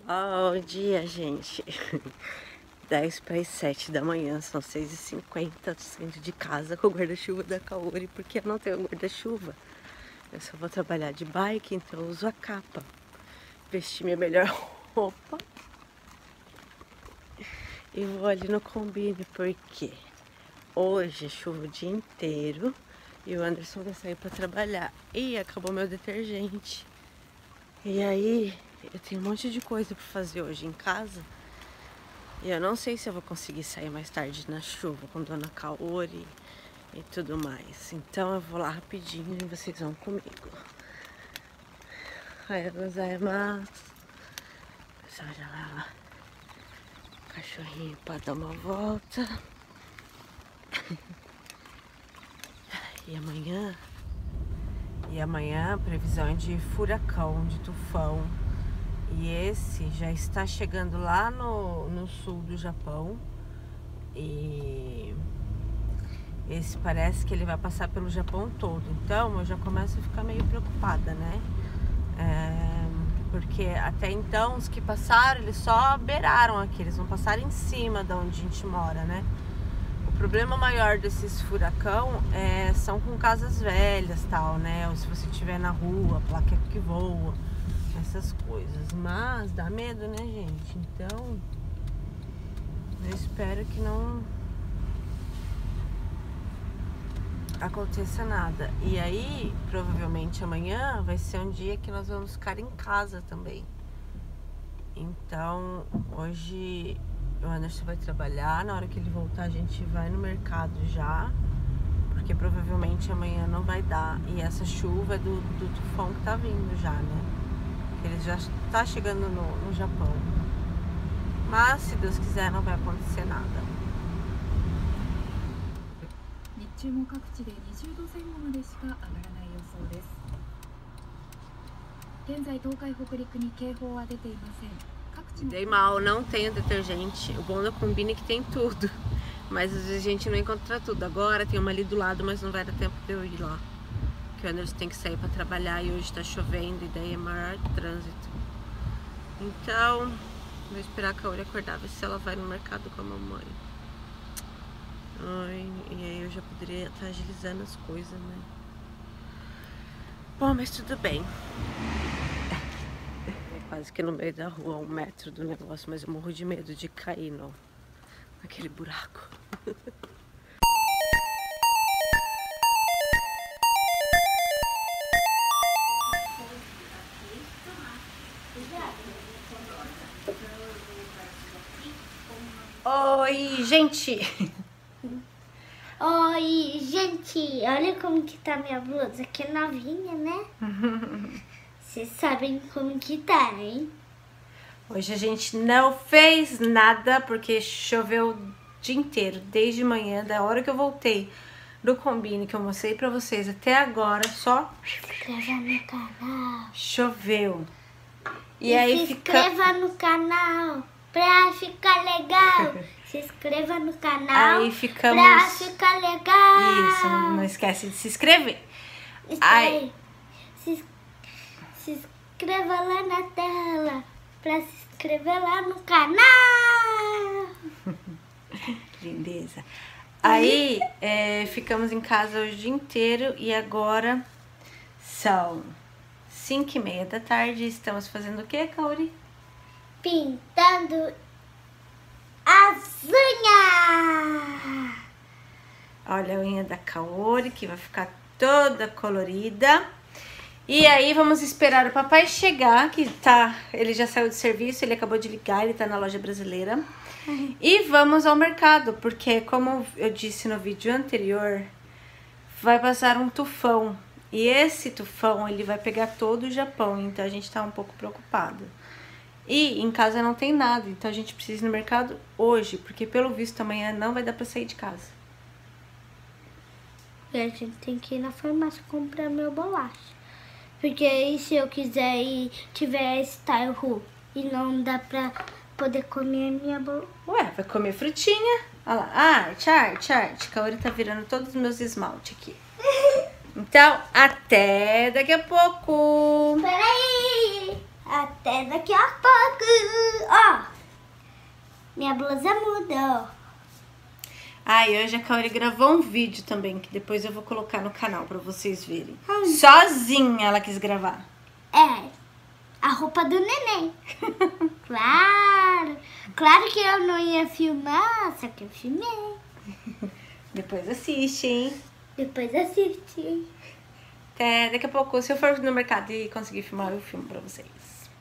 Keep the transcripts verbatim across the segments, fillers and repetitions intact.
Bom dia, gente. dez para as sete da manhã, são seis e cinquenta. Tô saindo de casa com o guarda-chuva da Kaori, porque eu não tenho guarda-chuva. Eu só vou trabalhar de bike, então eu uso a capa. Vestir minha melhor roupa. E vou ali no Combine, porque hoje é chuva o dia inteiro. E o Anderson vai sair para trabalhar. E acabou meu detergente. E aí, eu tenho um monte de coisa para fazer hoje em casa. E eu não sei se eu vou conseguir sair mais tarde na chuva com Dona Kaori e tudo mais. Então eu vou lá rapidinho e vocês vão comigo. Aí gozaimasu. O pessoal já leva o cachorrinho para dar uma volta. E amanhã... E amanhã, previsão de furacão, de tufão. E esse já está chegando lá no, no sul do Japão. E esse parece que ele vai passar pelo Japão todo. Então eu já começo a ficar meio preocupada, né? É, porque até então os que passaram, eles só beiraram aqui. Eles não passaram em cima de onde a gente mora, né? O problema maior desses furacão é, são com casas velhas, tal, né? Ou se você estiver na rua, placa que voa, essas coisas. Mas dá medo, né, gente? Então, eu espero que não aconteça nada. E aí, provavelmente amanhã vai ser um dia que nós vamos ficar em casa também. Então, hoje... o Anderson vai trabalhar, na hora que ele voltar a gente vai no mercado já, porque provavelmente amanhã não vai dar. E essa chuva é do, do tufão que tá vindo já, né? Ele já tá chegando no, no Japão. Mas, se Deus quiser, não vai acontecer nada. Dei mal, não tenho detergente. O bom da Combine é que tem tudo, mas às vezes a gente não encontra tudo. Agora tem uma ali do lado, mas não vai dar tempo de eu ir lá, porque o Anderson tem que sair para trabalhar e hoje tá chovendo e daí é maior trânsito. Então vou esperar a Kaori acordar, ver se ela vai no mercado com a mamãe. Ai, e aí eu já poderia estar agilizando as coisas, né? Bom, mas tudo bem. Quase que no meio da rua, um metro do negócio, mas eu morro de medo de cair no, naquele buraco. Oi, gente! Oi, gente! Olha como que tá minha blusa, que é novinha, né? Vocês sabem como que tá, hein? Hoje a gente não fez nada porque choveu o dia inteiro, desde manhã, da hora que eu voltei do Combine, que eu mostrei pra vocês até agora, só se inscreva no canal. Choveu. E, e aí se fica... inscreva no canal pra ficar legal. Se inscreva no canal aí ficamos... pra ficar legal. Isso, não esquece de se inscrever. Isso aí. aí. Se, se inscreva lá na tela pra se inscrever lá no canal. Lindeza. Aí é, ficamos em casa hoje o dia inteiro e agora são cinco e meia da tarde. Estamos fazendo o que, Kaori? Pintando as unhas. Olha a unha da Kaori, que vai ficar toda colorida. E aí vamos esperar o papai chegar, que tá, ele já saiu de serviço, ele acabou de ligar, ele tá na loja brasileira. Uhum. E vamos ao mercado, porque como eu disse no vídeo anterior, vai passar um tufão. E esse tufão, ele vai pegar todo o Japão, então a gente tá um pouco preocupado. E em casa não tem nada, então a gente precisa ir no mercado hoje, porque pelo visto amanhã não vai dar pra sair de casa. E a gente tem que ir na farmácia comprar meu bolacha. Porque aí se eu quiser ir, tiver style ru e não dá pra poder comer minha bolacha. Ué, vai comer frutinha. Olha lá, arte, arte, arte. Kaori tá virando todos os meus esmaltes aqui. Então, até daqui a pouco. Peraí. Até daqui a pouco. Ó, minha blusa mudou. Ah, e hoje a Kaori gravou um vídeo também, que depois eu vou colocar no canal pra vocês verem. Hum. Sozinha ela quis gravar. É, a roupa do neném. Claro, claro que eu não ia filmar, só que eu filmei. Depois assiste, hein? Depois assiste. Até daqui a pouco, se eu for no mercado e conseguir filmar, eu filmo pra vocês.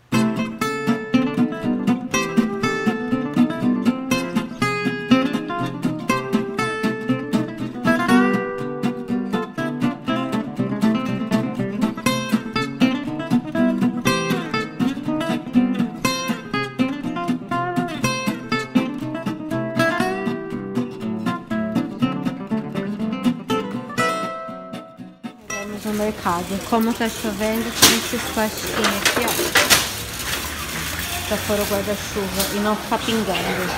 No mercado, como tá chovendo, tem esses plastiquinhos aqui, ó, pra pôr o guarda-chuva e não ficar pingando.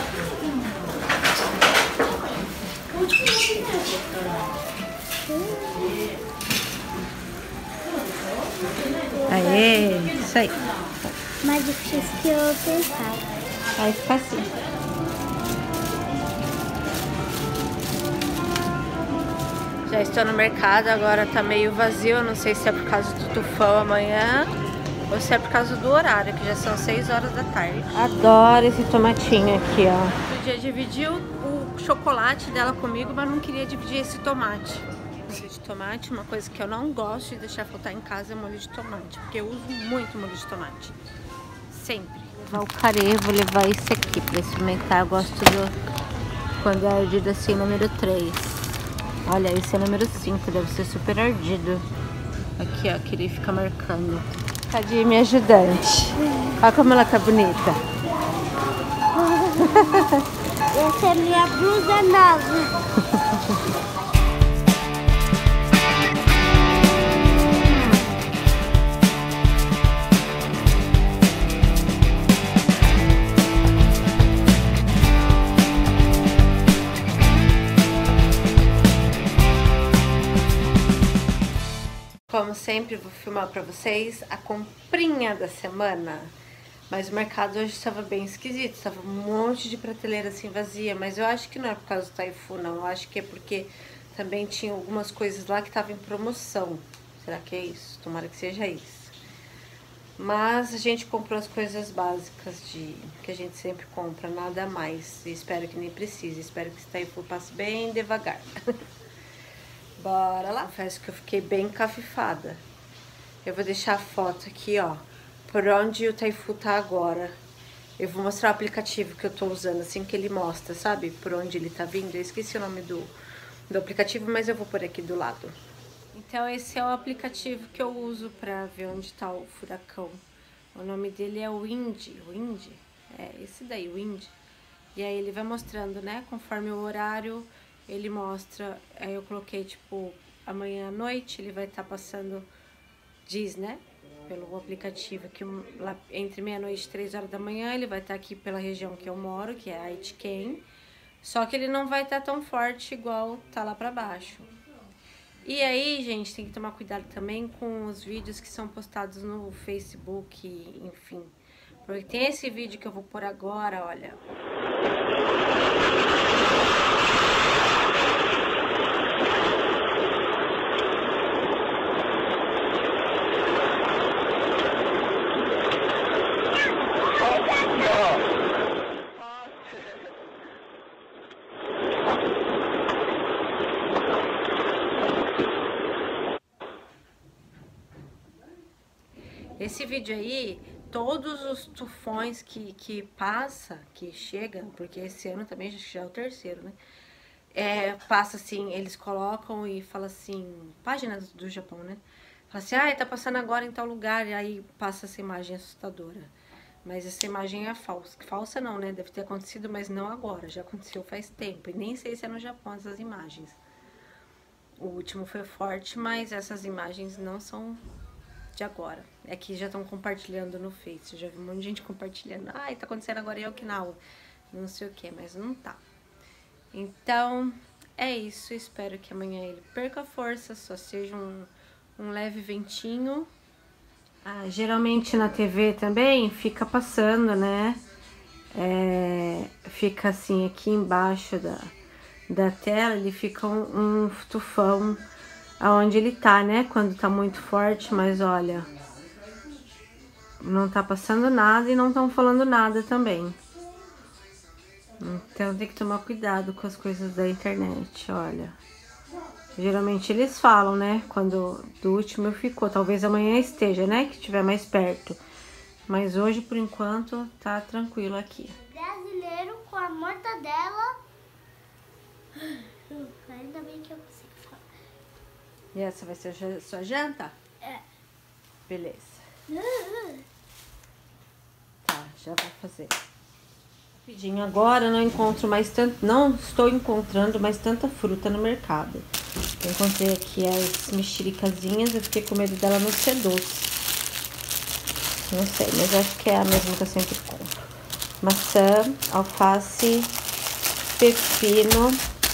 Aê, isso aí. Mais difícil que eu pensava. Vai ficar assim. Já estou no mercado, agora tá meio vazio, eu não sei se é por causa do tufão amanhã ou se é por causa do horário, que já são seis horas da tarde. Adoro esse tomatinho aqui, ó. Podia dividir o, o chocolate dela comigo, mas não queria dividir esse tomate. Molho de tomate, uma coisa que eu não gosto de deixar faltar em casa é molho de tomate, porque eu uso muito molho de tomate. Sempre. Vou levar o carê, vou levar esse aqui pra experimentar, eu gosto do quando é ardido assim, número três. Olha, esse é o número cinco, deve ser super ardido. Aqui, ó, que ele fica marcando. Cadê minha ajudante? Olha como ela tá bonita. Essa é minha blusa nova. Como sempre, vou filmar pra vocês a comprinha da semana. Mas o mercado hoje estava bem esquisito, estava um monte de prateleira assim vazia. Mas eu acho que não é por causa do Taifu, não. Eu acho que é porque também tinha algumas coisas lá que estavam em promoção. Será que é isso? Tomara que seja isso. Mas a gente comprou as coisas básicas de que a gente sempre compra, nada mais. E espero que nem precise. Espero que esse Taifu passe bem devagar. Bora lá. Confesso que eu fiquei bem cafifada. Eu vou deixar a foto aqui, ó, por onde o Taifu tá agora. Eu vou mostrar o aplicativo que eu tô usando, assim que ele mostra, sabe? Por onde ele tá vindo. Eu esqueci o nome do, do aplicativo, mas eu vou pôr aqui do lado. Então esse é o aplicativo que eu uso pra ver onde tá o furacão. O nome dele é Wind. Wind? É, esse daí, Wind. E aí ele vai mostrando, né, conforme o horário... Ele mostra, aí eu coloquei, tipo, amanhã à noite, ele vai estar tá passando, diz, né, pelo aplicativo, que lá entre meia-noite e três horas da manhã, ele vai estar tá aqui pela região que eu moro, que é Aitken, só que ele não vai estar tá tão forte igual tá lá pra baixo. E aí, gente, tem que tomar cuidado também com os vídeos que são postados no Facebook, enfim. Porque tem esse vídeo que eu vou pôr agora, olha... Esse vídeo aí, todos os tufões que, que passa, que chega, porque esse ano também já é o terceiro, né? É, passa assim, eles colocam e fala assim, páginas do Japão, né? Fala assim, ah, tá passando agora em tal lugar, e aí passa essa imagem assustadora. Mas essa imagem é falsa. Falsa não, né? Deve ter acontecido, mas não agora, já aconteceu faz tempo. E nem sei se é no Japão essas imagens. O último foi forte, mas essas imagens não são... de agora. É que já estão compartilhando no Face. Eu já vi um monte de gente compartilhando. Ai, tá acontecendo agora em Okinawa. Não sei o que, mas não tá. Então, é isso. Espero que amanhã ele perca força. Só seja um, um leve ventinho. Ah, geralmente na T V também fica passando, né? É, fica assim aqui embaixo da, da tela, ele fica um, um tufão aonde ele tá, né? Quando tá muito forte, mas olha, não tá passando nada e não estão falando nada também. Então tem que tomar cuidado com as coisas da internet, olha. Geralmente eles falam, né? Quando do último ficou, talvez amanhã esteja, né? Que estiver mais perto. Mas hoje, por enquanto, tá tranquilo aqui. Brasileiro com a mortadela. Ainda bem que eu consigo falar. E essa vai ser a sua janta? É. Beleza. Tá, já vou fazer. Rapidinho, agora não encontro mais tanto, não estou encontrando mais tanta fruta no mercado. Eu encontrei aqui as mexericazinhas, eu fiquei com medo dela não ser doce. Não sei, mas acho que é a mesma que eu sempre compro. Maçã, alface, pepino,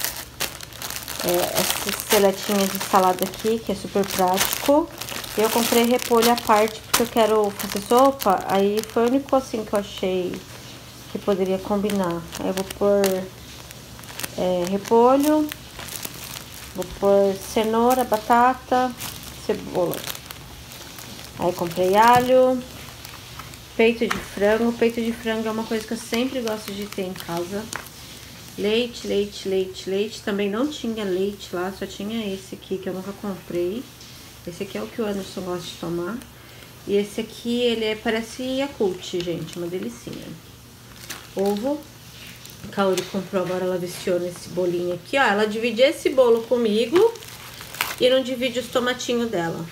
é, essa latinha de salada aqui, que é super prático. E eu comprei repolho à parte, porque eu quero fazer sopa, aí foi o único assim que eu achei que poderia combinar. Aí eu vou pôr é, repolho, vou pôr cenoura, batata, cebola. Aí comprei alho, peito de frango. Peito de frango é uma coisa que eu sempre gosto de ter em casa. Leite, leite, leite, leite. Também não tinha leite lá, só tinha esse aqui que eu nunca comprei. Esse aqui é o que o Anderson gosta de tomar. E esse aqui, ele é, parece Yakult, gente, uma delicinha. Ovo. A Kaori comprou agora, ela viciou nesse bolinho aqui, ó. Ela divide esse bolo comigo e não divide os tomatinhos dela.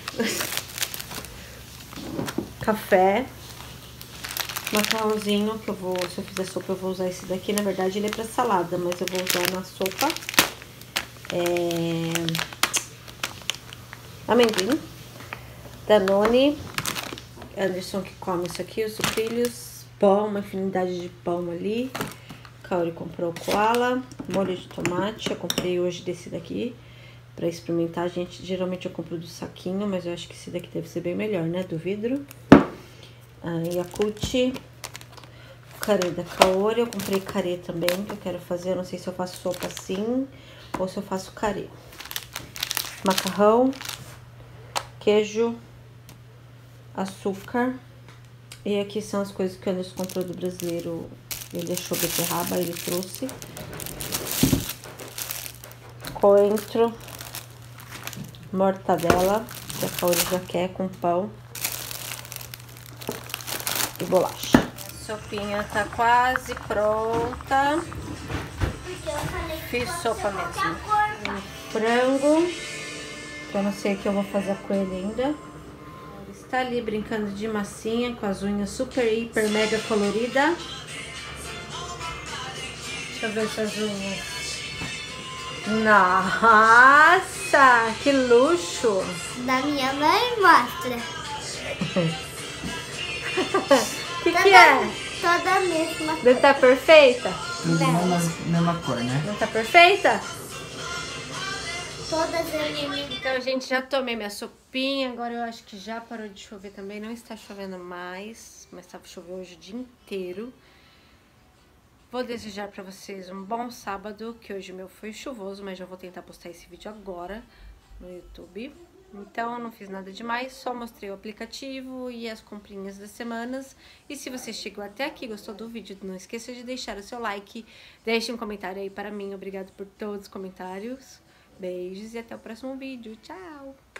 Café. Macarrãozinho, que eu vou, se eu fizer sopa, eu vou usar esse daqui. Na verdade, ele é pra salada, mas eu vou usar na sopa. É... amendoim. Danone. Anderson que come isso aqui, os sucrilhos. Pão, uma infinidade de pão ali. Kaori comprou o koala. Molho de tomate, eu comprei hoje desse daqui pra experimentar. Gente, geralmente eu compro do saquinho, mas eu acho que esse daqui deve ser bem melhor, né? Do vidro. Ah, Yakult, carê da Kaori, eu comprei carê também, que eu quero fazer, eu não sei se eu faço sopa assim, ou se eu faço carê. Macarrão, queijo, açúcar, e aqui são as coisas que o Anderson comprou do brasileiro, ele deixou beterraba, ele trouxe. Coentro, mortadela, que a Kaori já quer, com pão. E bolacha. A sopinha tá quase pronta. Fiz sopa mesmo. Um frango, que eu não sei o que eu vou fazer com ele ainda. Ele está ali brincando de massinha com as unhas super, hiper, mega colorida. Deixa eu ver essas unhas. Nossa, que luxo! Da minha mãe, mostra. O que, que é? Toda a mesma. Não tá perfeita? Tudo na mesma cor, né? Não tá perfeita? Todas as minhas. Então, gente, já tomei minha sopinha. Agora eu acho que já parou de chover também. Não está chovendo mais, mas estava chovendo hoje o dia inteiro. Vou desejar pra vocês um bom sábado, que hoje o meu foi chuvoso, mas já vou tentar postar esse vídeo agora no YouTube. Então, não fiz nada demais, só mostrei o aplicativo e as comprinhas das semanas. E se você chegou até aqui, gostou do vídeo, não esqueça de deixar o seu like. Deixe um comentário aí para mim. Obrigado por todos os comentários. Beijos e até o próximo vídeo. Tchau!